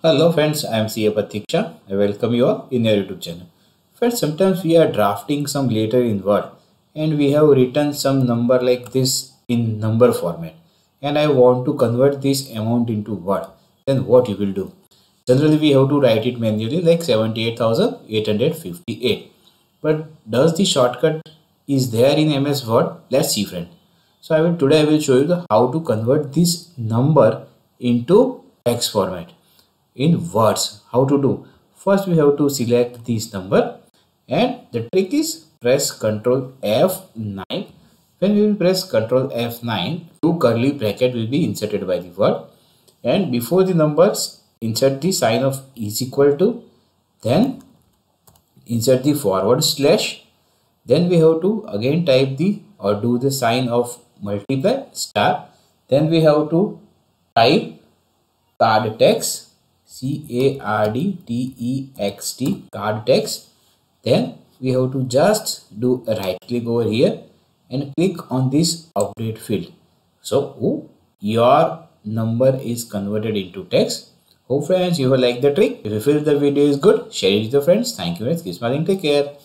Hello friends, I am CA Pathik. I welcome you all in your YouTube channel. Friends, sometimes we are drafting some letter in Word and we have written some number like this in number format and I want to convert this amount into Word. Then what you will do? Generally we have to write it manually like 78,858. But does the shortcut is there in MS Word? Let's see friend. So today I will show you how to convert this number into text format in words. How to do? First we have to select this number and the trick is press Ctrl F9. When we will press Ctrl F9, two curly bracket will be inserted by the word, and before the numbers insert the sign of is equal to, then insert the forward slash, then we have to again type the or do the sign of multiply star, then we have to type card text, CARDTEXT, card text. Then we have to just do a right click over here and click on this update field. So your number is converted into text. Hope friends you will like the trick. If you feel the video is good, share it with your friends. Thank you friends. Keep smiling. Take care.